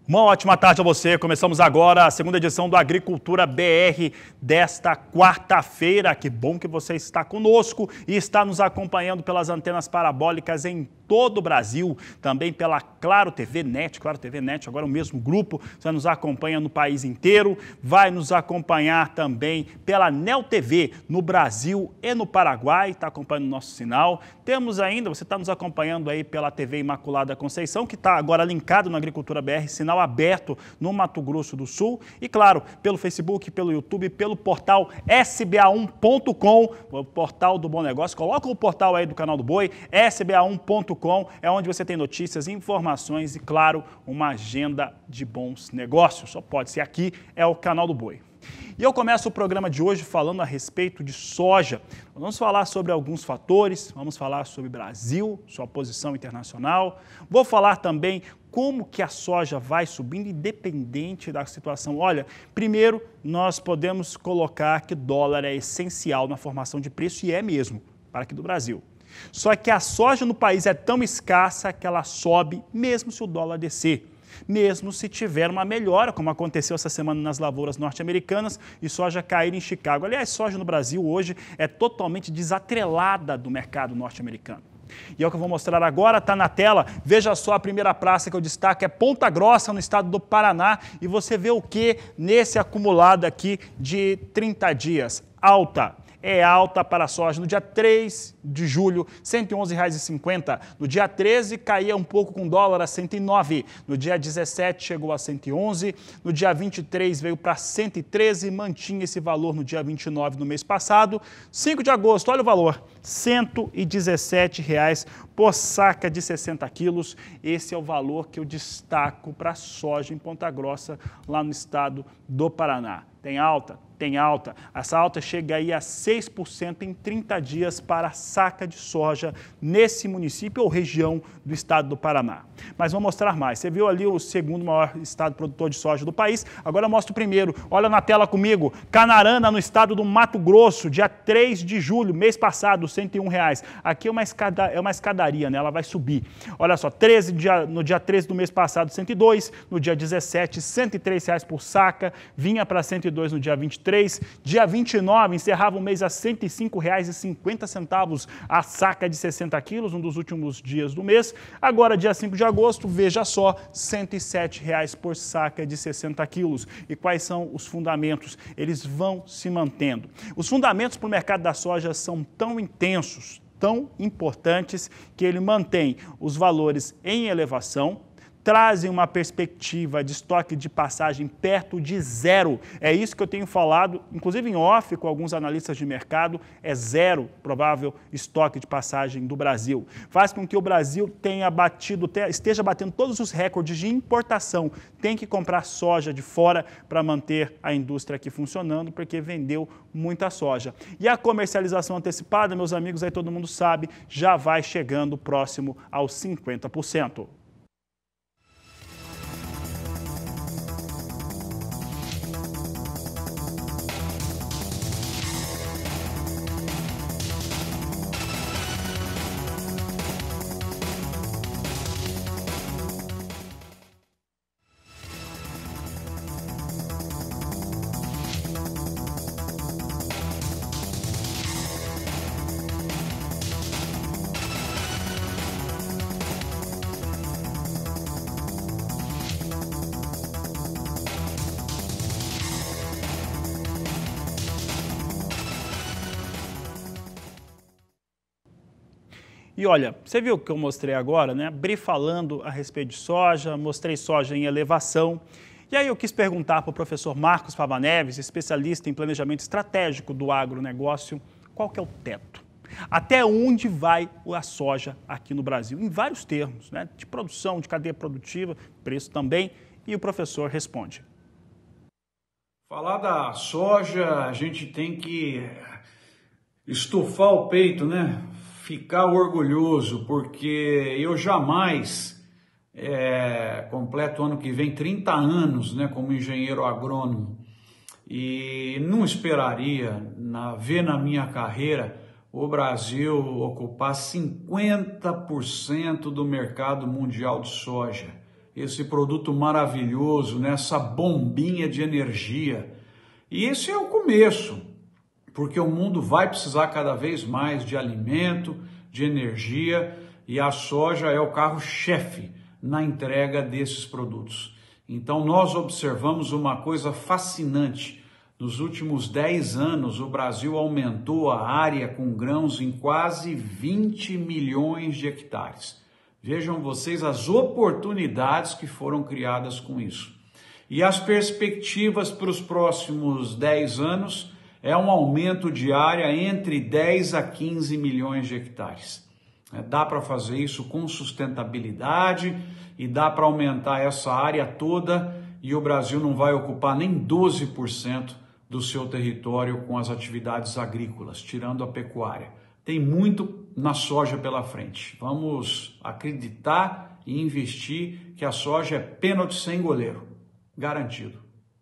Uma ótima tarde a você. Começamos agora a segunda edição do Agricultura BR desta quarta-feira. Que bom que você está conosco e está nos acompanhando pelas antenas parabólicas em todo o Brasil, também pela Claro TV Net. Claro TV Net, agora o mesmo grupo, já nos acompanha no país inteiro. Vai nos acompanhar também pela Nel TV no Brasil e no Paraguai, está acompanhando o nosso sinal. Temos ainda, você está nos acompanhando aí pela TV Imaculada Conceição, que está agora linkado no Agricultura BR, sinal aberto no Mato Grosso do Sul. E claro, pelo Facebook, pelo YouTube, pelo portal sba1.com, o portal do Bom Negócio. Coloca o portal aí do canal do Boi, sba1.com, é onde você tem notícias, informações e, claro, uma agenda de bons negócios. Só pode ser aqui, é o canal do Boi. E eu começo o programa de hoje falando a respeito de soja. Vamos falar sobre alguns fatores, vamos falar sobre Brasil, sua posição internacional. Vou falar também como que a soja vai subindo independente da situação. Olha, primeiro nós podemos colocar que dólar é essencial na formação de preço e é mesmo, para aqui do Brasil. Só que a soja no país é tão escassa que ela sobe mesmo se o dólar descer. Mesmo se tiver uma melhora, como aconteceu essa semana nas lavouras norte-americanas e soja cair em Chicago. Aliás, soja no Brasil hoje é totalmente desatrelada do mercado norte-americano. E é o que eu vou mostrar agora, está na tela. Veja só, a primeira praça que eu destaco é Ponta Grossa, no estado do Paraná. E você vê o que nesse acumulado aqui de 30 dias? Alta. É alta para a soja. No dia 3 de julho, R$ 111,50. No dia 13, caía um pouco com dólar a 109. No dia 17, chegou a 111. No dia 23, veio para 113. Mantinha esse valor no dia 29 no mês passado. 5 de agosto, olha o valor, R$ 117,00 por saca de 60 quilos. Esse é o valor que eu destaco para a soja em Ponta Grossa, lá no estado do Paraná. Tem alta? Tem alta. Essa alta chega aí a 6% em 30 dias para a saca de soja nesse município ou região do estado do Paraná. Mas vou mostrar mais. Você viu ali o segundo maior estado produtor de soja do país. Agora eu mostro o primeiro. Olha na tela comigo. Canarana, no estado do Mato Grosso, dia 3 de julho, mês passado, R$ 101,00. Aqui é uma escadaria, né? Ela vai subir. Olha só, no dia 13 do mês passado, 102. No dia 17, R$ 103,00 por saca. Vinha para 102 no dia 23. Dia 29, encerrava o mês a R$ 105,50 a saca de 60 quilos, um dos últimos dias do mês. Agora, dia 5 de agosto, veja só, R$ 107,00 por saca de 60 quilos. E quais são os fundamentos? Eles vão se mantendo. Os fundamentos para o mercado da soja são tão intensos, tão importantes, que ele mantém os valores em elevação, trazem uma perspectiva de estoque de passagem perto de zero. É isso que eu tenho falado, inclusive em off com alguns analistas de mercado, é zero provável estoque de passagem do Brasil. Faz com que o Brasil esteja batendo todos os recordes de importação. Tem que comprar soja de fora para manter a indústria aqui funcionando, porque vendeu muita soja. E a comercialização antecipada, meus amigos, aí todo mundo sabe, já vai chegando próximo aos 50%. E olha, você viu o que eu mostrei agora, né? Abri falando a respeito de soja, mostrei soja em elevação. E aí eu quis perguntar para o professor Marcos Fava Neves, especialista em planejamento estratégico do agronegócio, qual que é o teto? Até onde vai a soja aqui no Brasil? Em vários termos, né? De produção, de cadeia produtiva, preço também. E o professor responde. Falar da soja, a gente tem que estufar o peito, né? Ficar orgulhoso, porque eu jamais completo ano que vem 30 anos, né, como engenheiro agrônomo, e não esperaria ver na minha carreira o Brasil ocupar 50% do mercado mundial de soja. esse produto maravilhoso, né? Essa bombinha de energia. E esse é o começo, porque o mundo vai precisar cada vez mais de alimento, de energia, e a soja é o carro-chefe na entrega desses produtos. Então nós observamos uma coisa fascinante. Nos últimos 10 anos, o Brasil aumentou a área com grãos em quase 20 milhões de hectares. Vejam vocês as oportunidades que foram criadas com isso. E as perspectivas para os próximos 10 anos é um aumento de área entre 10 a 15 milhões de hectares. Dá para fazer isso com sustentabilidade e dá para aumentar essa área toda e o Brasil não vai ocupar nem 12% do seu território com as atividades agrícolas, tirando a pecuária. Tem muito na soja pela frente. Vamos acreditar e investir que a soja é pênalti sem goleiro. Garantido.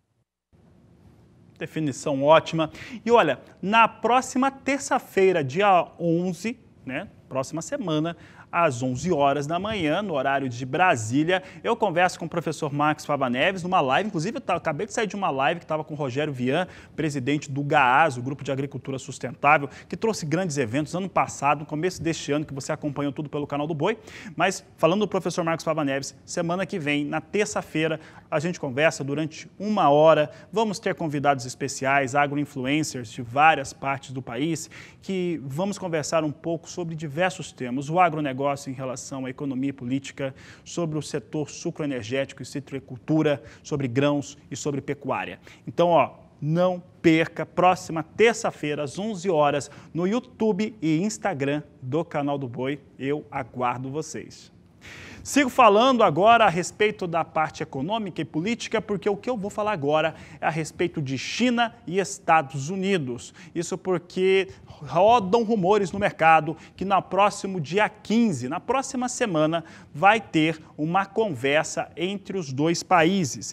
Definição ótima. E olha, na próxima terça-feira, dia 11, né? Próxima semana, às 11 horas da manhã, no horário de Brasília, eu converso com o professor Marcos Fava Neves numa live, inclusive eu acabei de sair de uma live que estava com o Rogério Vian, presidente do GAAS, o Grupo de Agricultura Sustentável, que trouxe grandes eventos ano passado, no começo deste ano, que você acompanhou tudo pelo canal do Boi. Mas falando do professor Marcos Fava Neves, semana que vem, na terça-feira, a gente conversa durante 1 hora, vamos ter convidados especiais, agroinfluencers de várias partes do país, que vamos conversar um pouco sobre diversos temas, o agronegócio em relação à economia e política, sobre o setor sucroenergético e citricultura, sobre grãos e sobre pecuária. Então, não perca, próxima terça-feira, às 11 horas, no YouTube e Instagram do Canal do Boi. Eu aguardo vocês. Sigo falando agora a respeito da parte econômica e política, porque o que eu vou falar agora é a respeito de China e Estados Unidos. Isso porque rodam rumores no mercado que no próximo dia 15, na próxima semana, vai ter uma conversa entre os dois países.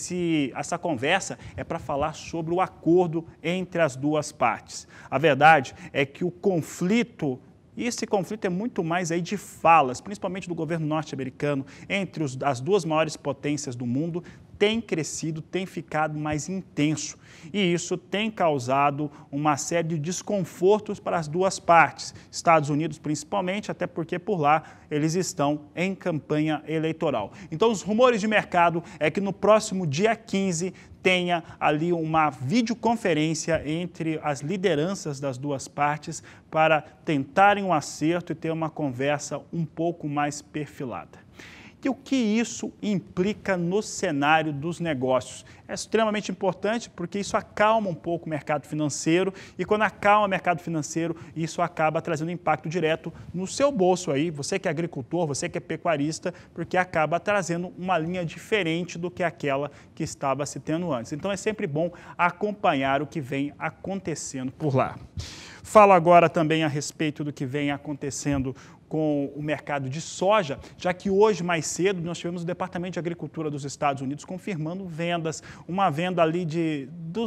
Essa conversa é para falar sobre o acordo entre as duas partes. A verdade é que o conflito, e esse conflito é muito mais aí de falas, principalmente do governo norte-americano, entre as duas maiores potências do mundo, tem crescido, tem ficado mais intenso. E isso tem causado uma série de desconfortos para as duas partes, Estados Unidos principalmente, até porque por lá eles estão em campanha eleitoral. Então os rumores de mercado é que no próximo dia 15 tenha ali uma videoconferência entre as lideranças das duas partes para tentarem um acerto e ter uma conversa um pouco mais perfilada. E o que isso implica no cenário dos negócios? É extremamente importante porque isso acalma um pouco o mercado financeiro e quando acalma o mercado financeiro, isso acaba trazendo impacto direto no seu bolso aí, você que é agricultor, você que é pecuarista, porque acaba trazendo uma linha diferente do que aquela que estava se tendo antes. Então é sempre bom acompanhar o que vem acontecendo por lá. Falo agora também a respeito do que vem acontecendo com o mercado de soja, já que hoje, mais cedo, nós tivemos o Departamento de Agricultura dos Estados Unidos confirmando vendas, uma venda ali de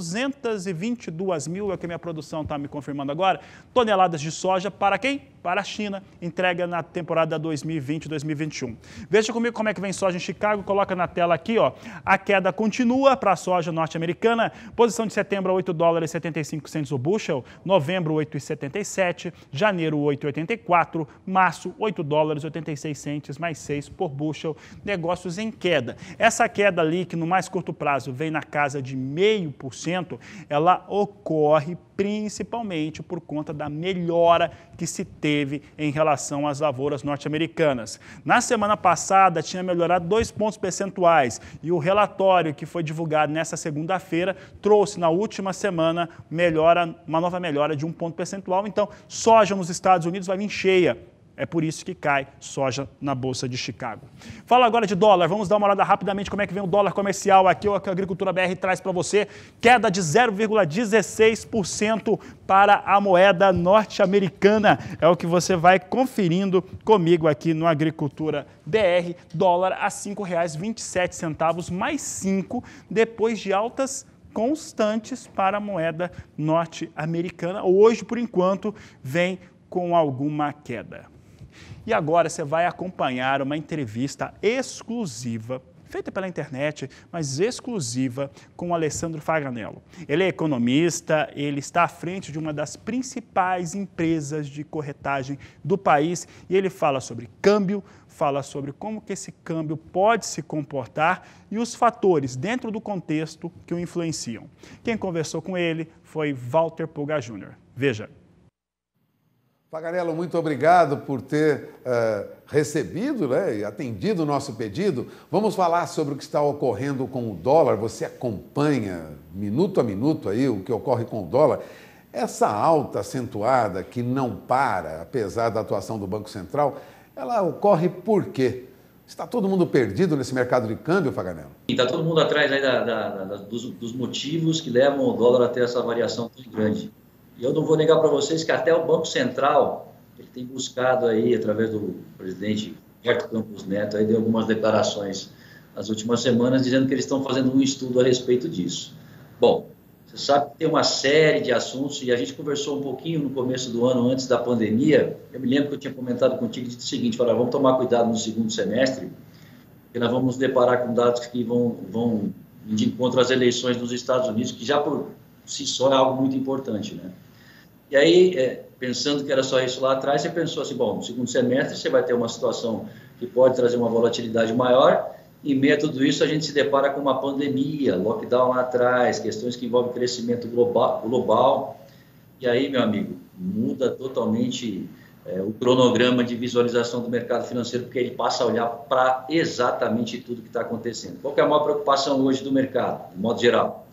222 mil, é o que a minha produção está me confirmando agora, toneladas de soja para quem? Para a China, entrega na temporada 2020-2021. Veja comigo como é que vem soja em Chicago, coloca na tela aqui, a queda continua para a soja norte-americana, posição de setembro a $8,75 o bushel, novembro 8,77, janeiro 8,84, março $8,86 mais 6 por bushel, negócios em queda. Essa queda ali, que no mais curto prazo vem na casa de 0,5%, ela ocorre principalmente por conta da melhora que se teve em relação às lavouras norte-americanas. Na semana passada tinha melhorado 2 pontos percentuais e o relatório que foi divulgado nessa segunda-feira trouxe na última semana uma nova melhora de 1 ponto percentual. Então, soja nos Estados Unidos vai vir cheia. É por isso que cai soja na Bolsa de Chicago. Fala agora de dólar. Vamos dar uma olhada rapidamente como é que vem o dólar comercial aqui, o que a Agricultura BR traz para você. Queda de 0,16% para a moeda norte-americana. É o que você vai conferindo comigo aqui no Agricultura BR. Dólar a R$ 5,27, mais 5, depois de altas constantes para a moeda norte-americana. Hoje, por enquanto, vem com alguma queda. E agora você vai acompanhar uma entrevista exclusiva, feita pela internet, mas exclusiva, com o Alessandro Faganello. Ele é economista, ele está à frente de uma das principais empresas de corretagem do país e ele fala sobre câmbio, fala sobre como que esse câmbio pode se comportar e os fatores dentro do contexto que o influenciam. Quem conversou com ele foi Walter Pulga Jr. Veja. Faganello, muito obrigado por ter recebido, né, e atendido o nosso pedido. Vamos falar sobre o que está ocorrendo com o dólar. Você acompanha minuto a minuto aí o que ocorre com o dólar. Essa alta acentuada que não para, apesar da atuação do Banco Central, ela ocorre por quê? Está todo mundo perdido nesse mercado de câmbio, Faganello? Está todo mundo atrás aí dos motivos que levam o dólar a ter essa variação tão grande. E eu não vou negar para vocês que até o Banco Central ele tem buscado aí, através do presidente Roberto Campos Neto, aí deu algumas declarações nas últimas semanas, dizendo que eles estão fazendo um estudo a respeito disso. Bom, você sabe que tem uma série de assuntos, e a gente conversou um pouquinho no começo do ano, antes da pandemia. Eu me lembro que eu tinha comentado contigo o seguinte, falar, vamos tomar cuidado no segundo semestre, porque nós vamos nos deparar com dados que vão de encontro às eleições nos Estados Unidos, que já por si só é algo muito importante, né? E aí, pensando que era só isso lá atrás, você pensou assim, bom, no segundo semestre você vai ter uma situação que pode trazer uma volatilidade maior, e em meio a tudo isso a gente se depara com uma pandemia, lockdown lá atrás, questões que envolvem crescimento global. E aí, meu amigo, muda totalmente o cronograma de visualização do mercado financeiro, porque ele passa a olhar para exatamente tudo que está acontecendo. Qual que é a maior preocupação hoje do mercado, de modo geral?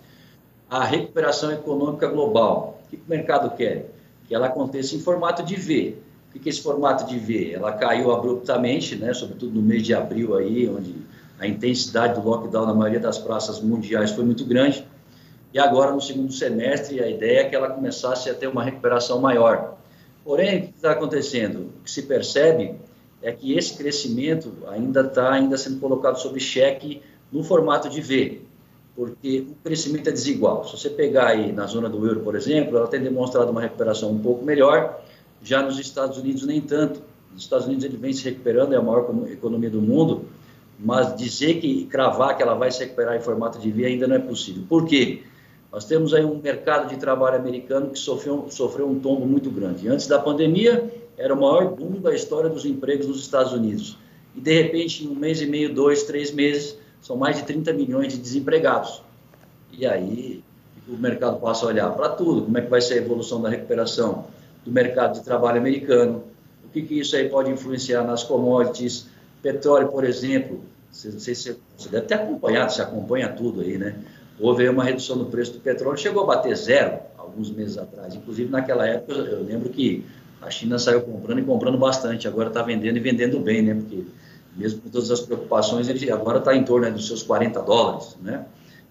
A recuperação econômica global. O que o mercado quer? Que ela aconteça em formato de V. O que é esse formato de V? Ela caiu abruptamente, né, sobretudo no mês de abril, aí, onde a intensidade do lockdown na maioria das praças mundiais foi muito grande. E agora, no segundo semestre, a ideia é que ela começasse a ter uma recuperação maior. Porém, o que está acontecendo? O que se percebe é que esse crescimento ainda está sendo colocado sob cheque no formato de V, porque o crescimento é desigual. Se você pegar aí na zona do euro, por exemplo, ela tem demonstrado uma recuperação um pouco melhor, já nos Estados Unidos nem tanto. Nos Estados Unidos ele vem se recuperando, é a maior economia do mundo, mas cravar que ela vai se recuperar em formato de V ainda não é possível. Por quê? Nós temos aí um mercado de trabalho americano que sofreu um tombo muito grande. Antes da pandemia, era o maior boom da história dos empregos nos Estados Unidos. E, de repente, em um mês e meio, 2, 3 meses, são mais de 30 milhões de desempregados. E aí, o mercado passa a olhar para tudo. Como é que vai ser a evolução da recuperação do mercado de trabalho americano? O que isso aí pode influenciar nas commodities? Petróleo, por exemplo, você deve ter acompanhado, você acompanha tudo aí, né? Houve aí uma redução no preço do petróleo, chegou a bater zero alguns meses atrás. Inclusive, naquela época, eu lembro que a China saiu comprando e comprando bastante. Agora está vendendo e vendendo bem, né? Porque mesmo com todas as preocupações, ele agora está em torno dos seus $40, né?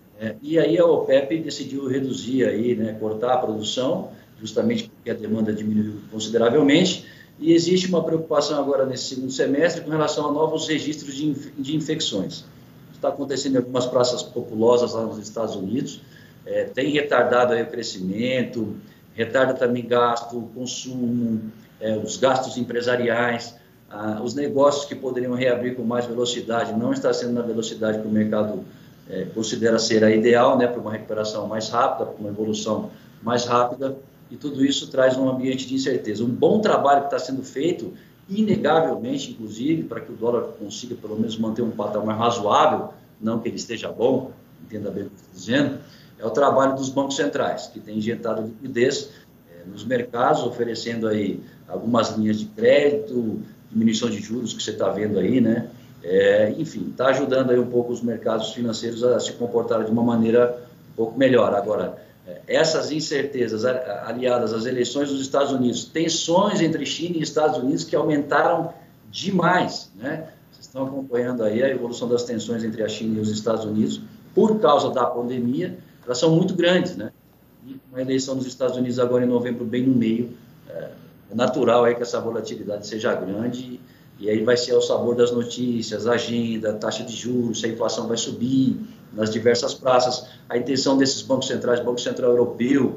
E aí a OPEP decidiu reduzir aí, né? Cortar a produção, justamente porque a demanda diminuiu consideravelmente. E existe uma preocupação agora nesse segundo semestre com relação a novos registros de infecções. Está acontecendo em algumas praças populosas lá nos Estados Unidos, tem retardado aí o crescimento, retarda também gasto, consumo, os gastos empresariais, os negócios que poderiam reabrir com mais velocidade, não está sendo na velocidade que o mercado considera ser a ideal, né, para uma recuperação mais rápida, para uma evolução mais rápida, e tudo isso traz um ambiente de incerteza. Um bom trabalho que está sendo feito, inegavelmente, inclusive, para que o dólar consiga pelo menos manter um patamar razoável, não que ele esteja bom, entenda bem o que eu estou dizendo, é o trabalho dos bancos centrais, que tem injetado liquidez nos mercados, oferecendo aí algumas linhas de crédito, diminuição de juros que você está vendo aí, né? Enfim, está ajudando aí um pouco os mercados financeiros a se comportarem de uma maneira um pouco melhor. Agora, essas incertezas aliadas às eleições dos Estados Unidos, tensões entre China e Estados Unidos que aumentaram demais, né? Vocês estão acompanhando aí a evolução das tensões entre a China e os Estados Unidos por causa da pandemia, elas são muito grandes, né? E uma eleição nos Estados Unidos agora em novembro, bem no meio, é natural aí que essa volatilidade seja grande e aí vai ser ao sabor das notícias, agenda, taxa de juros, se a inflação vai subir nas diversas praças, a intenção desses bancos centrais, Banco Central Europeu, o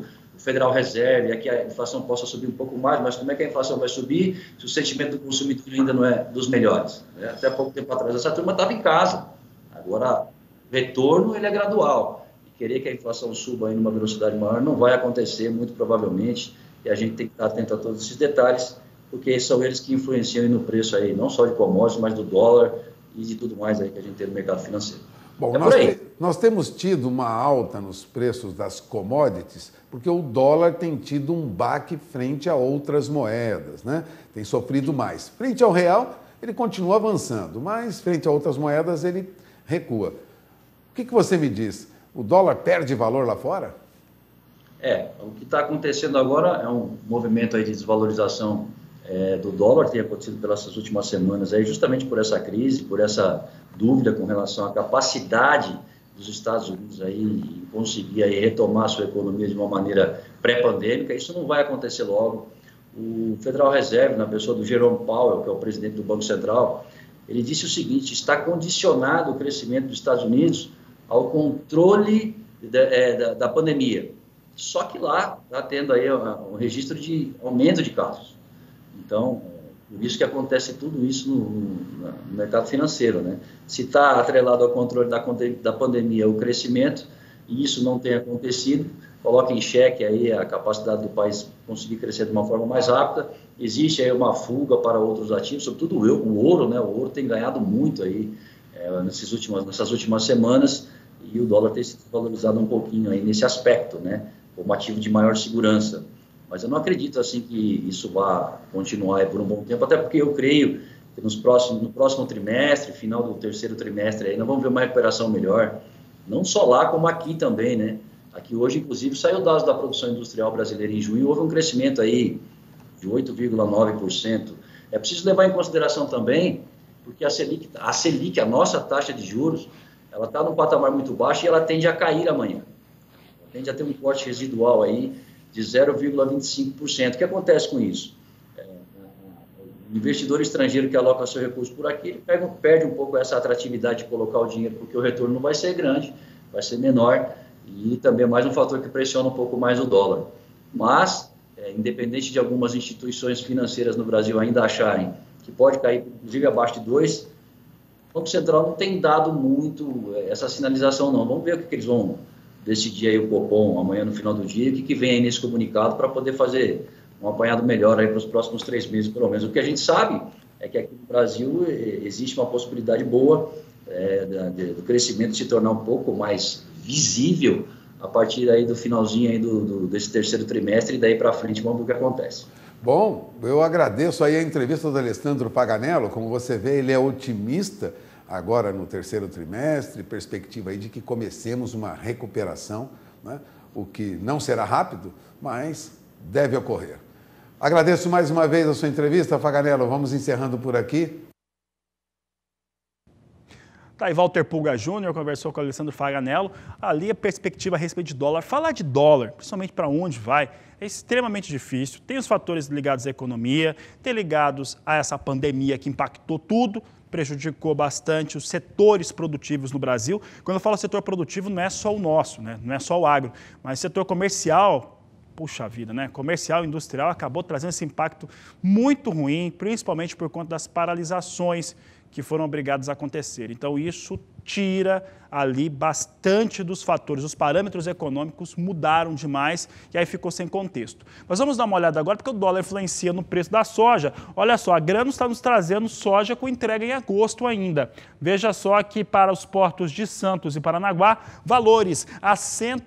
Federal Reserve, é que a inflação possa subir um pouco mais, mas como é que a inflação vai subir se o sentimento do consumidor ainda não é dos melhores? Né? Até pouco tempo atrás, essa turma estava em casa. Agora, o retorno ele é gradual. E querer que a inflação suba aí numa velocidade maior não vai acontecer, muito provavelmente, e a gente tem que estar atento a todos esses detalhes, porque são eles que influenciam aí no preço aí, não só de commodities, mas do dólar e de tudo mais aí que a gente tem no mercado financeiro. Bom, É nós temos tido uma alta nos preços das commodities porque o dólar tem tido um baque frente a outras moedas, né? Tem sofrido mais. Frente ao real, ele continua avançando, mas frente a outras moedas, ele recua. O que você me diz? O dólar perde valor lá fora? O que está acontecendo agora é um movimento aí de desvalorização do dólar, que tem acontecido pelas últimas semanas, aí, justamente por essa crise, por essa dúvida com relação à capacidade dos Estados Unidos aí em conseguir aí retomar a sua economia de uma maneira pré-pandêmica. Isso não vai acontecer logo. O Federal Reserve, na pessoa do Jerome Powell, que é o presidente do Banco Central, ele disse o seguinte: está condicionado o crescimento dos Estados Unidos ao controle da pandemia. Só que lá está tendo aí um registro de aumento de casos. Então, por isso que acontece tudo isso no mercado financeiro, né? Se está atrelado ao controle da pandemia, o crescimento, e isso não tem acontecido, coloca em xeque aí a capacidade do país conseguir crescer de uma forma mais rápida. Existe aí uma fuga para outros ativos, sobretudo o ouro, né? O ouro tem ganhado muito aí nessas últimas semanas, e o dólar tem se valorizado um pouquinho aí nesse aspecto, né? Como ativo de maior segurança. Mas eu não acredito assim que isso vá continuar por um bom tempo, até porque eu creio que no próximo trimestre, final do terceiro trimestre, aí, nós vamos ver uma recuperação melhor, não só lá, como aqui também, né? Aqui hoje, inclusive, saiu dados da produção industrial brasileira em junho, houve um crescimento aí de 8,9%. É preciso levar em consideração também, porque a Selic, a nossa taxa de juros, ela está num patamar muito baixo e ela tende a cair amanhã. Ela tende a ter um corte residual aí de 0,25%. O que acontece com isso? O investidor estrangeiro que aloca seu recurso por aqui, ele perde um pouco essa atratividade de colocar o dinheiro, porque o retorno não vai ser grande, vai ser menor, e também é mais um fator que pressiona um pouco mais o dólar. Mas, independente de algumas instituições financeiras no Brasil ainda acharem que pode cair, inclusive, abaixo de 2, o Banco Central não tem dado muito essa sinalização, não. Vamos ver o que eles vão decidir aí o Copom amanhã no final do dia, o que vem aí nesse comunicado para poder fazer um apanhado melhor aí para os próximos 3 meses, pelo menos. O que a gente sabe é que aqui no Brasil existe uma possibilidade boa do crescimento se tornar um pouco mais visível a partir aí do finalzinho aí desse terceiro trimestre, e daí para frente vamos ver o que acontece. Bom, eu agradeço aí a entrevista do Alessandro Paganello. Como você vê, ele é otimista agora no terceiro trimestre, perspectiva aí de que comecemos uma recuperação, né? O que não será rápido, mas deve ocorrer. Agradeço mais uma vez a sua entrevista, Paganello. Vamos encerrando por aqui. Tá aí, Walter Pulga Júnior conversou com o Alessandro Paganello. Ali a perspectiva a respeito de dólar. Falar de dólar, principalmente para onde vai, é extremamente difícil. Tem os fatores ligados à economia, tem ligados a essa pandemia que impactou tudo, prejudicou bastante os setores produtivos no Brasil. Quando eu falo setor produtivo, não é só o nosso, né? Não é só o agro, mas setor comercial. Puxa vida, né? Comercial e industrial acabou trazendo esse impacto muito ruim, principalmente por conta das paralisações que foram obrigadas a acontecer. Então, isso tira ali bastante dos fatores. Os parâmetros econômicos mudaram demais e aí ficou sem contexto. Mas vamos dar uma olhada agora, porque o dólar influencia no preço da soja. Olha só, a Grano está nos trazendo soja com entrega em agosto ainda. Veja só que para os portos de Santos e Paranaguá, valores a R$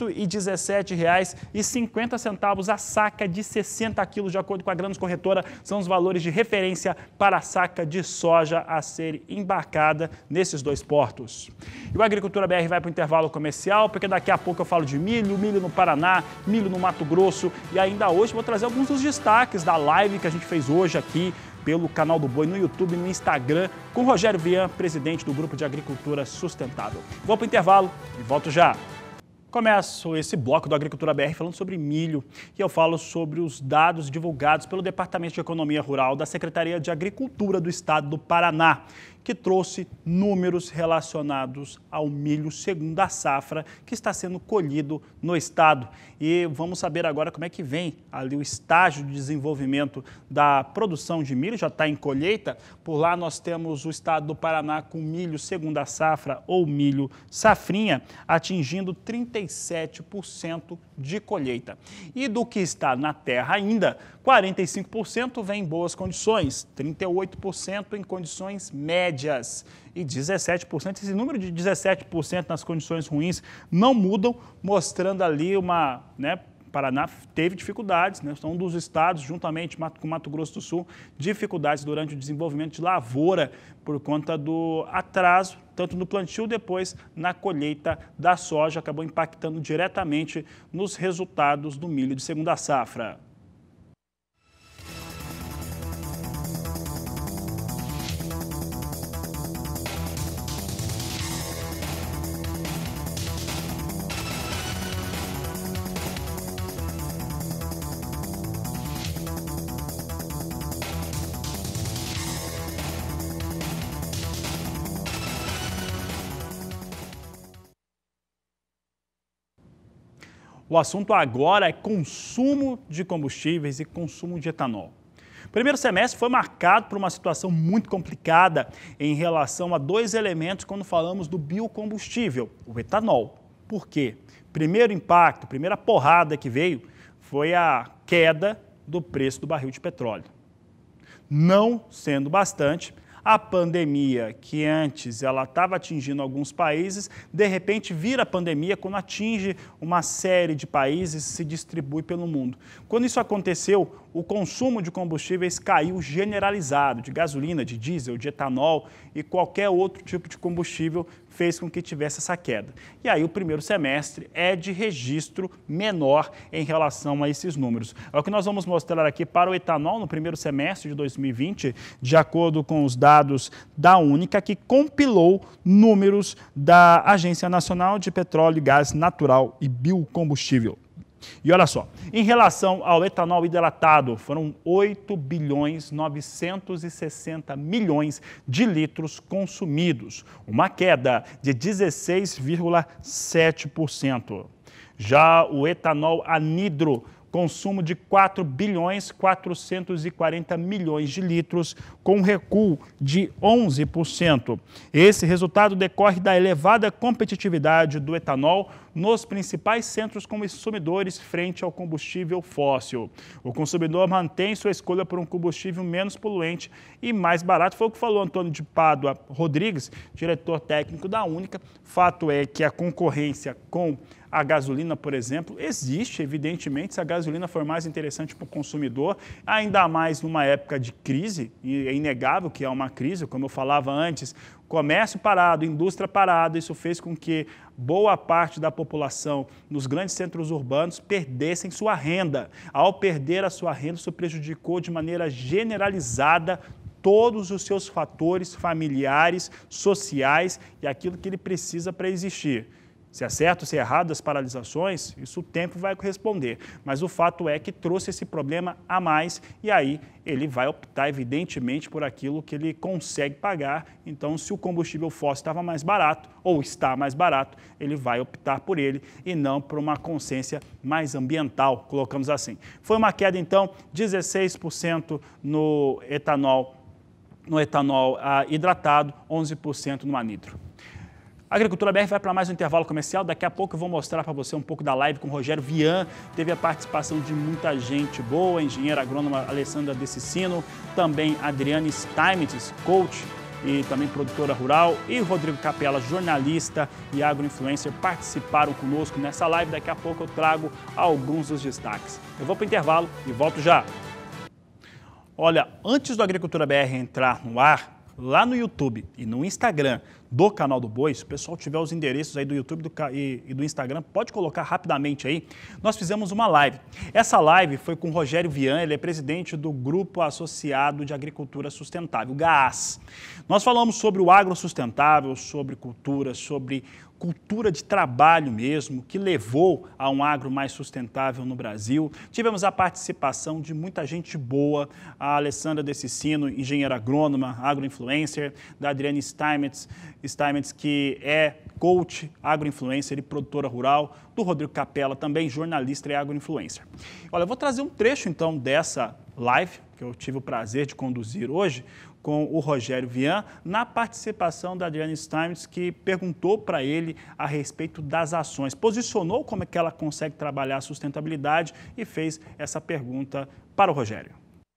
117,50 a saca de 60 quilos, de acordo com a Grano Corretora, são os valores de referência para a saca de soja a ser embarcada nesses dois portos. E o Agricultura BR vai para o intervalo comercial, porque daqui a pouco eu falo de milho no Paraná, milho no Mato Grosso, e ainda hoje vou trazer alguns dos destaques da live que a gente fez hoje aqui pelo canal do Boi no YouTube e no Instagram, com o Rogério Vian, presidente do Grupo de Agricultura Sustentável. Vou para o intervalo e volto já. Começo esse bloco do Agricultura BR falando sobre milho, e eu falo sobre os dados divulgados pelo Departamento de Economia Rural da Secretaria de Agricultura do Estado do Paraná, que trouxe números relacionados ao milho segunda safra que está sendo colhido no estado. E vamos saber agora como é que vem ali o estágio de desenvolvimento da produção de milho, já está em colheita. Por lá nós temos o estado do Paraná com milho segunda safra ou milho safrinha, atingindo 37% de colheita. E do que está na terra ainda, 45% vem em boas condições, 38% em condições médias e 17%, esse número de 17% nas condições ruins não mudam, mostrando ali Paraná teve dificuldades, são um dos estados, juntamente com Mato Grosso do Sul, dificuldades durante o desenvolvimento de lavoura por conta do atraso, tanto no plantio, depois na colheita da soja, acabou impactando diretamente nos resultados do milho de segunda safra. O assunto agora é consumo de combustíveis e consumo de etanol. O primeiro semestre foi marcado por uma situação muito complicada em relação a dois elementos quando falamos do biocombustível, o etanol. Por quê? Primeiro impacto, primeira porrada que veio foi a queda do preço do barril de petróleo. Não sendo bastante, a pandemia, que antes ela estava atingindo alguns países, de repente vira a pandemia quando atinge uma série de países e se distribui pelo mundo. Quando isso aconteceu, o consumo de combustíveis caiu generalizado, de gasolina, de diesel, de etanol e qualquer outro tipo de combustível fez com que tivesse essa queda. E aí o primeiro semestre é de registro menor em relação a esses números. É o que nós vamos mostrar aqui para o etanol no primeiro semestre de 2020, de acordo com os dados da Única, que compilou números da Agência Nacional de Petróleo, Gás Natural e Biocombustível. E olha só, em relação ao etanol hidratado, foram 8 bilhões 960 milhões de litros consumidos, uma queda de 16,7%. Já o etanol anidro, consumo de 4 bilhões 440 milhões de litros, com recuo de 11%. Esse resultado decorre da elevada competitividade do etanol nos principais centros consumidores frente ao combustível fóssil. O consumidor mantém sua escolha por um combustível menos poluente e mais barato. Foi o que falou Antônio de Pádua Rodrigues, diretor técnico da Única. Fato é que a concorrência com a gasolina, por exemplo, existe, evidentemente, se a gasolina for mais interessante para o consumidor, ainda mais numa época de crise, e é inegável que é uma crise, como eu falava antes, comércio parado, indústria parada, isso fez com que boa parte da população nos grandes centros urbanos perdessem sua renda. Ao perder a sua renda, isso prejudicou de maneira generalizada todos os seus fatores familiares, sociais e aquilo que ele precisa para existir. Se é certo ou se é errado as paralisações, isso o tempo vai corresponder. Mas o fato é que trouxe esse problema a mais e aí ele vai optar, evidentemente, por aquilo que ele consegue pagar. Então, se o combustível fóssil estava mais barato ou está mais barato, ele vai optar por ele e não por uma consciência mais ambiental, colocamos assim. Foi uma queda, então, 16% no etanol hidratado, 11% no anidro. A Agricultura BR vai para mais um intervalo comercial. Daqui a pouco eu vou mostrar para você um pouco da live com o Rogério Vian. Teve a participação de muita gente boa, engenheira agrônoma Alessandra De Cicino, também Adriane Steinmetz, coach e também produtora rural, e Rodrigo Capella, jornalista e agroinfluencer, participaram conosco nessa live. Daqui a pouco eu trago alguns dos destaques. Eu vou para o intervalo e volto já. Olha, antes do Agricultura BR entrar no ar, lá no YouTube e no Instagram do Canal do Boi, se o pessoal tiver os endereços aí do YouTube e do Instagram, pode colocar rapidamente aí, nós fizemos uma live. Essa live foi com o Rogério Vian, ele é presidente do Grupo Associado de Agricultura Sustentável, GAAS. Nós falamos sobre o agro sustentável, sobre cultura, sobre cultura de trabalho mesmo, que levou a um agro mais sustentável no Brasil. Tivemos a participação de muita gente boa, a Alessandra De Cicino, engenheira agrônoma, agroinfluencer, da Adriane Steinmetz, que é coach, agroinfluencer e produtora rural, do Rodrigo Capella, também jornalista e agroinfluencer. Olha, eu vou trazer um trecho então dessa live, que eu tive o prazer de conduzir hoje, com o Rogério Vian, na participação da Adriane Steinmetz, que perguntou para ele a respeito das ações, posicionou como é que ela consegue trabalhar a sustentabilidade e fez essa pergunta para o Rogério.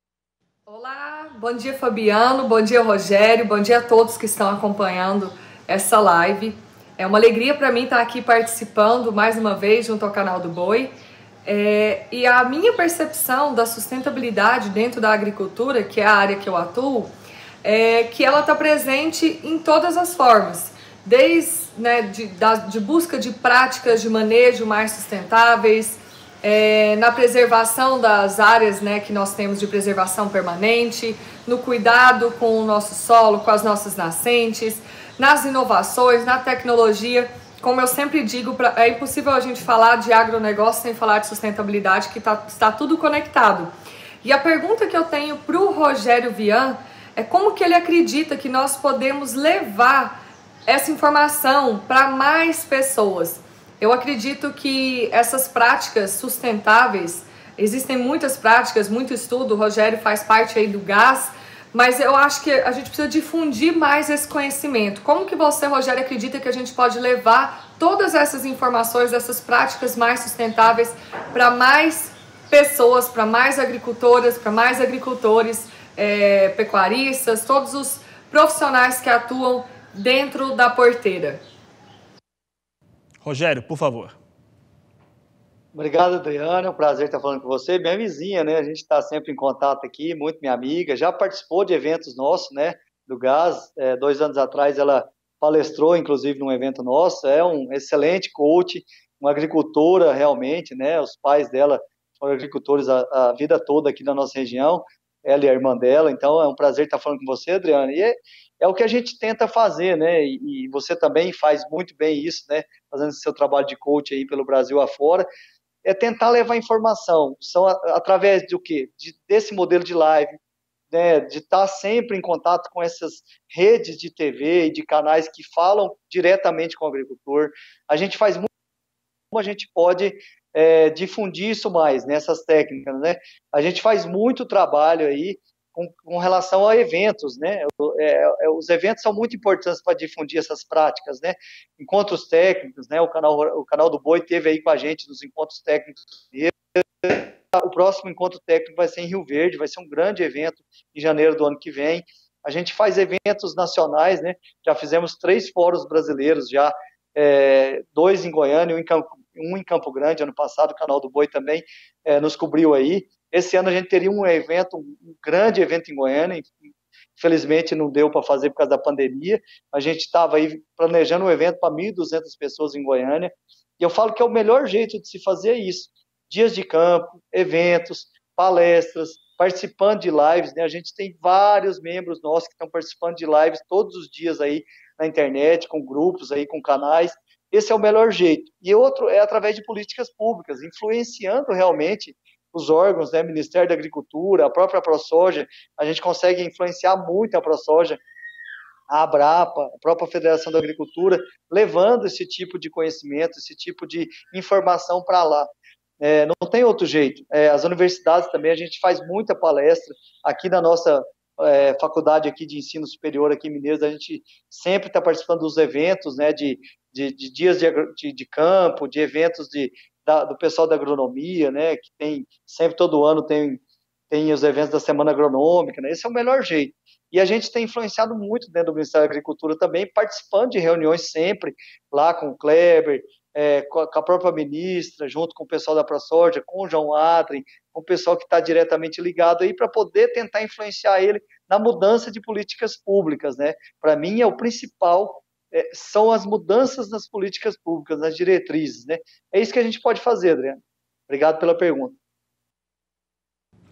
Olá, bom dia Fabiano, bom dia Rogério, bom dia a todos que estão acompanhando essa live. É uma alegria para mim estar aqui participando mais uma vez junto ao canal do Boi. E a minha percepção da sustentabilidade dentro da agricultura, que é a área que eu atuo, é que ela está presente em todas as formas, desde de busca de práticas de manejo mais sustentáveis, na preservação das áreas que nós temos de preservação permanente, no cuidado com o nosso solo, com as nossas nascentes, nas inovações, na tecnologia. Como eu sempre digo, é impossível a gente falar de agronegócio sem falar de sustentabilidade, que está tudo conectado. E a pergunta que eu tenho para o Rogério Vian é como que ele acredita que nós podemos levar essa informação para mais pessoas. Eu acredito que essas práticas sustentáveis, existem muitas práticas, muito estudo, o Rogério faz parte aí do GAS, mas eu acho que a gente precisa difundir mais esse conhecimento. Como que você, Rogério, acredita que a gente pode levar todas essas informações, essas práticas mais sustentáveis para mais pessoas, para mais agricultoras, para mais agricultores, pecuaristas, todos os profissionais que atuam dentro da porteira? Rogério, por favor. Obrigado, Adriana. É um prazer estar falando com você. Minha vizinha, né? A gente está sempre em contato aqui, muito minha amiga. Já participou de eventos nossos, né? Do GAS. 2 anos atrás ela palestrou, inclusive, num evento nosso. É um excelente coach, uma agricultora realmente, né? Os pais dela foram agricultores a vida toda aqui na nossa região. Ela e a irmã dela. Então, é um prazer estar falando com você, Adriana. E é o que a gente tenta fazer, né? E você também faz muito bem isso, né? Fazendo seu trabalho de coach aí pelo Brasil afora. É tentar levar informação, são através do quê? Desse modelo de live, né, de estar sempre em contato com essas redes de TV e de canais que falam diretamente com o agricultor. A gente faz muito, como a gente pode difundir isso mais, nessas técnicas, né? A gente faz muito trabalho aí com relação a eventos, né? Os eventos são muito importantes para difundir essas práticas, né? Encontros técnicos, né? O canal do Boi teve aí com a gente nos encontros técnicos. O próximo encontro técnico vai ser em Rio Verde, vai ser um grande evento em janeiro do ano que vem. A gente faz eventos nacionais, né? Já fizemos 3 fóruns brasileiros, já 2 em Goiânia, um em Campo Grande. Ano passado o canal do Boi também nos cobriu aí. Esse ano a gente teria um grande evento em Goiânia. Infelizmente não deu para fazer por causa da pandemia. A gente estava aí planejando um evento para 1.200 pessoas em Goiânia. E eu falo que é o melhor jeito de se fazer isso. Dias de campo, eventos, palestras, participando de lives, né? A gente tem vários membros nossos que estão participando de lives todos os dias aí na internet, com grupos aí, com canais. Esse é o melhor jeito. E outro é através de políticas públicas, influenciando realmente os órgãos, né, Ministério da Agricultura, a própria ProSoja. A gente consegue influenciar muito a ProSoja, a Abrapa, a própria Federação da Agricultura, levando esse tipo de conhecimento, esse tipo de informação para lá. Não tem outro jeito. As universidades também, a gente faz muita palestra. Aqui na nossa faculdade aqui de ensino superior aqui em Mineiros, a gente sempre está participando dos eventos, né, de dias de campo, de eventos do pessoal da agronomia, né, que tem sempre, todo ano tem os eventos da Semana Agronômica, né? Esse é o melhor jeito. E a gente tem influenciado muito dentro do Ministério da Agricultura também, participando de reuniões sempre, lá com o Kleber, com a própria ministra, junto com o pessoal da ProSoja, com o João Adrien, com o pessoal que está diretamente ligado aí, para poder tentar influenciar ele na mudança de políticas públicas, né? Para mim, o principal são as mudanças nas políticas públicas, nas diretrizes, né? É isso que a gente pode fazer, Adriano. Obrigado pela pergunta.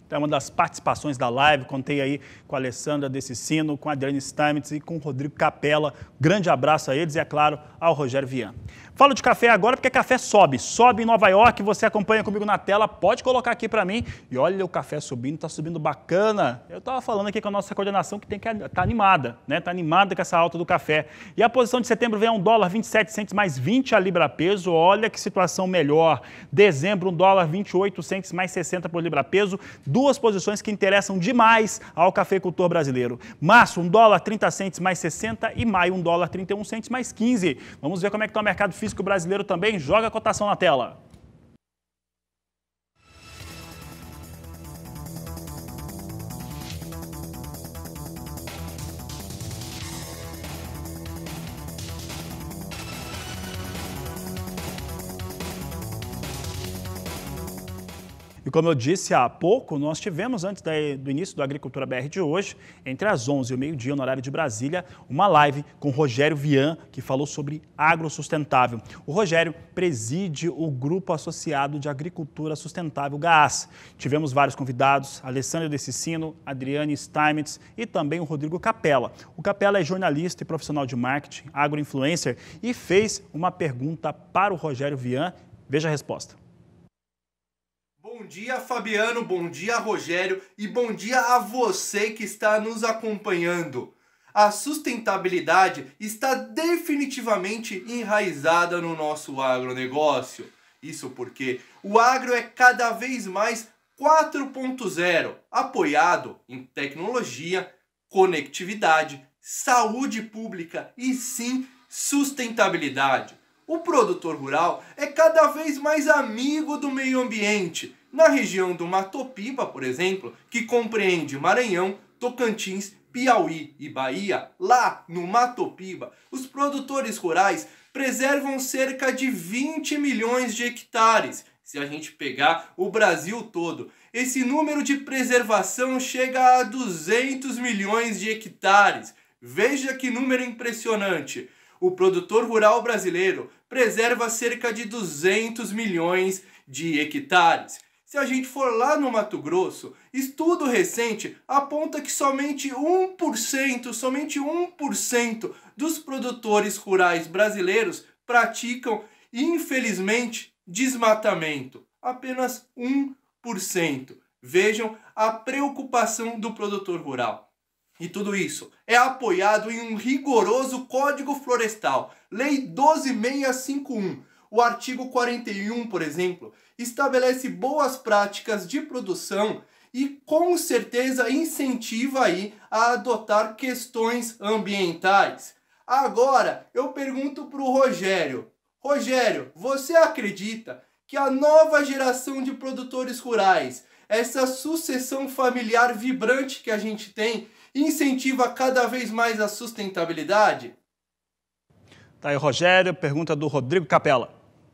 é uma das participações da live. Contei aí com a Alessandra Decicino, com a Adriane Stamitz e com o Rodrigo Capella. Grande abraço a eles e, é claro, ao Rogério Vian. Falo de café agora porque café sobe em Nova York, você acompanha comigo na tela, pode colocar aqui para mim. E olha o café subindo, está subindo bacana. Eu estava falando aqui com a nossa coordenação que tem que estar animada, né? Está animada com essa alta do café. E a posição de setembro vem a $1,27 mais 20 a libra peso, olha que situação melhor. Dezembro, $1,28 mais 60 por libra peso, duas posições que interessam demais ao cafeicultor brasileiro. Março, $1,30 mais 60 e maio, $1,31 mais 15. Vamos ver como é que está o mercado físico brasileiro também. Joga a cotação na tela. E como eu disse há pouco, nós tivemos, antes do início do Agricultura BR de hoje, entre as 11 e o meio-dia, no horário de Brasília, uma live com o Rogério Vian, que falou sobre agrosustentável. O Rogério preside o Grupo Associado de Agricultura Sustentável, GAAS. Tivemos vários convidados, Alessandra Decicino, Adriane Stamitz e também o Rodrigo Capella. O Capella é jornalista e profissional de marketing, agroinfluencer, e fez uma pergunta para o Rogério Vian. Veja a resposta. Bom dia, Fabiano, bom dia, Rogério, e bom dia a você que está nos acompanhando. A sustentabilidade está definitivamente enraizada no nosso agronegócio. Isso porque o agro é cada vez mais 4.0, apoiado em tecnologia, conectividade, saúde pública e sim sustentabilidade. O produtor rural é cada vez mais amigo do meio ambiente. Na região do Mato Piba, por exemplo, que compreende Maranhão, Tocantins, Piauí e Bahia, lá no Mato Piba, os produtores rurais preservam cerca de 20 milhões de hectares. Se a gente pegar o Brasil todo, esse número de preservação chega a 200 milhões de hectares. Veja que número impressionante! O produtor rural brasileiro preserva cerca de 200 milhões de hectares. Se a gente for lá no Mato Grosso, estudo recente aponta que somente 1% dos produtores rurais brasileiros praticam, infelizmente, desmatamento. Apenas 1%. Vejam a preocupação do produtor rural. E tudo isso é apoiado em um rigoroso Código Florestal, Lei 12.651. O artigo 41, por exemplo, estabelece boas práticas de produção e com certeza incentiva aí a adotar questões ambientais. Agora, eu pergunto para o Rogério. Rogério, você acredita que a nova geração de produtores rurais, essa sucessão familiar vibrante que a gente tem, incentiva cada vez mais a sustentabilidade? Tá aí, Rogério, pergunta do Rodrigo Capella.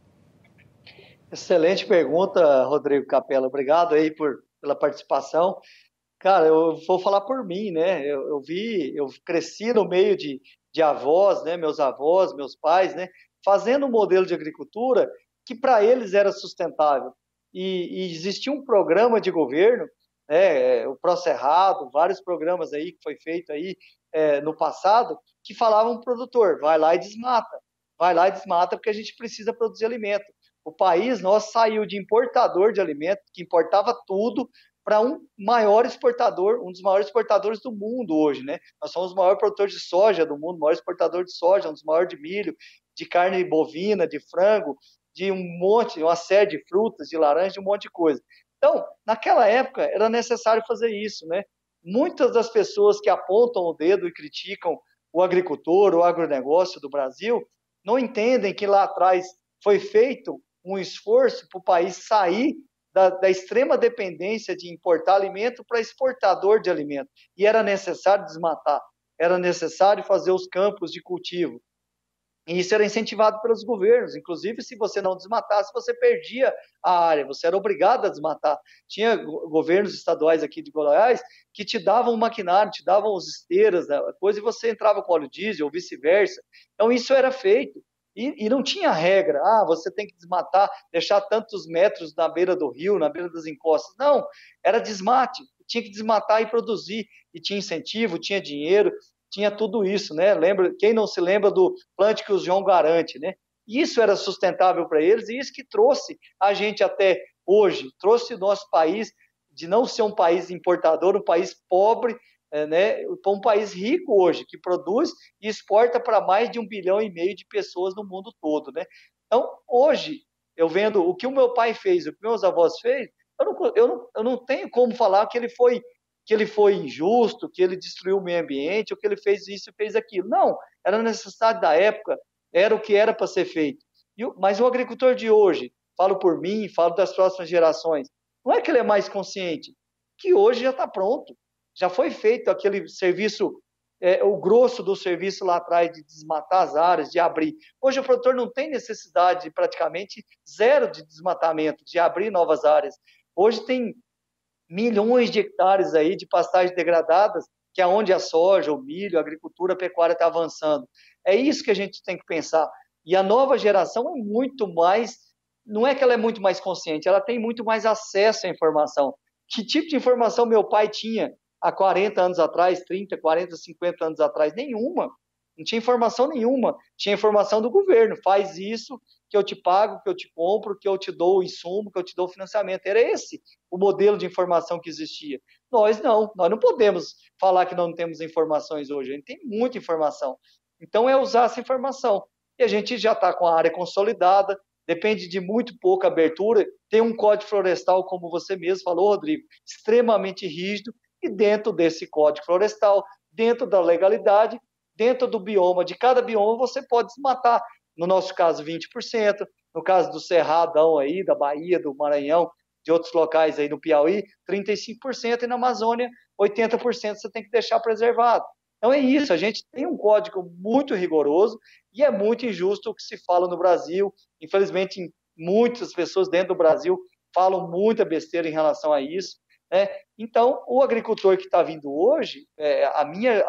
Excelente pergunta, Rodrigo Capella. Obrigado aí pela participação. Cara, eu vou falar por mim, né? Eu cresci no meio de avós, né? Meus avós, meus pais, né? Fazendo um modelo de agricultura que para eles era sustentável. E existia um programa de governo, né? O Procerrado, vários programas aí que foi feito aí no passado, que falavam pro produtor, vai lá e desmata. Vai lá e desmata porque a gente precisa produzir alimento. O país nosso saiu de importador de alimento, que importava tudo, para um maior exportador, um dos maiores exportadores do mundo hoje, né? Nós somos o maior produtor de soja do mundo, o maior exportador de soja, um dos maiores de milho, de carne bovina, de frango, de uma série de frutas, de laranja, de um monte de coisa. Então, naquela época, era necessário fazer isso, né? Muitas das pessoas que apontam o dedo e criticam o agricultor, o agronegócio do Brasil, não entendem que lá atrás foi feito um esforço para o país sair da extrema dependência de importar alimento para exportador de alimento. E era necessário desmatar, era necessário fazer os campos de cultivo. E isso era incentivado pelos governos. Inclusive, se você não desmatasse, você perdia a área, você era obrigado a desmatar. Tinha governos estaduais aqui de Goiás que te davam maquinário, te davam os esteiras, a coisa, e você entrava com óleo diesel ou vice-versa. Então, isso era feito. E não tinha regra, você tem que desmatar, deixar tantos metros na beira do rio, na beira das encostas. Não, era desmate, tinha que desmatar e produzir, e tinha incentivo, tinha dinheiro, tinha tudo isso, né? Quem não se lembra do plante que o João garante, né? Isso era sustentável para eles, e isso que trouxe a gente até hoje, trouxe o nosso país de não ser um país importador, um país pobre, né, para um país rico hoje, que produz e exporta para mais de 1,5 bilhão de pessoas no mundo todo, né? Então, hoje, eu vendo o que o meu pai fez, o que meus avós fez, eu não tenho como falar que ele foi injusto, que ele destruiu o meio ambiente, ou que ele fez isso e fez aquilo. Não, era a necessidade da época, era o que era para ser feito. Mas o agricultor de hoje, falo por mim, falo das próximas gerações, não é que ele é mais consciente, que hoje já está pronto. Já foi feito aquele serviço, o grosso do serviço lá atrás de desmatar as áreas, de abrir. Hoje o produtor não tem necessidade, praticamente zero de desmatamento, de abrir novas áreas. Hoje tem milhões de hectares aí de pastagens degradadas, que é onde a soja, o milho, a agricultura, a pecuária está avançando. É isso que a gente tem que pensar. E a nova geração é muito mais, não é que ela é muito mais consciente, ela tem muito mais acesso à informação. Que tipo de informação meu pai tinha há 40 anos atrás, 30, 40, 50 anos atrás? Nenhuma. Não tinha informação nenhuma. Tinha informação do governo. Faz isso que eu te pago, que eu te compro, que eu te dou o insumo, que eu te dou o financiamento. Era esse o modelo de informação que existia. Nós não podemos falar que não temos informações hoje. A gente tem muita informação. Então é usar essa informação. E a gente já está com a área consolidada, depende de muito pouca abertura. Tem um código florestal, como você mesmo falou, Rodrigo, extremamente rígido, e dentro desse código florestal, dentro da legalidade, dentro do bioma, de cada bioma você pode desmatar. No nosso caso, 20%, no caso do Cerradão aí, da Bahia, do Maranhão, de outros locais aí no Piauí, 35%, e na Amazônia, 80% você tem que deixar preservado. Então é isso, a gente tem um código muito rigoroso e é muito injusto o que se fala no Brasil. Infelizmente, muitas pessoas dentro do Brasil falam muita besteira em relação a isso, né? Então, o agricultor que está vindo hoje, a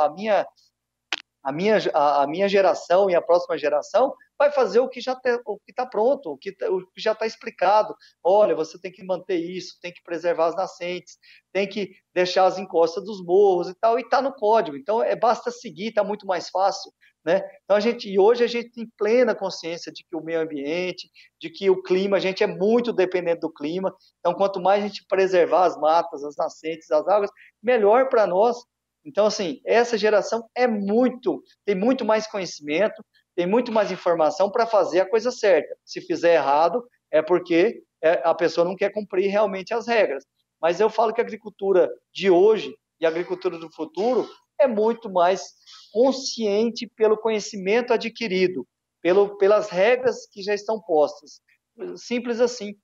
minha geração e a próxima geração vai fazer o que já está pronto, o que já está explicado. Olha, você tem que manter isso, tem que preservar as nascentes, tem que deixar as encostas dos morros e tal, e está no código. Então, basta seguir, está muito mais fácil, né? Então, hoje a gente tem plena consciência de que o meio ambiente, de que o clima, a gente é muito dependente do clima. Então, quanto mais a gente preservar as matas, as nascentes, as águas, melhor para nós. Então, assim, essa geração tem muito mais conhecimento, tem muito mais informação para fazer a coisa certa. Se fizer errado, é porque a pessoa não quer cumprir realmente as regras. Mas eu falo que a agricultura de hoje e a agricultura do futuro é muito mais consciente pelo conhecimento adquirido, pelas regras que já estão postas. Simples assim.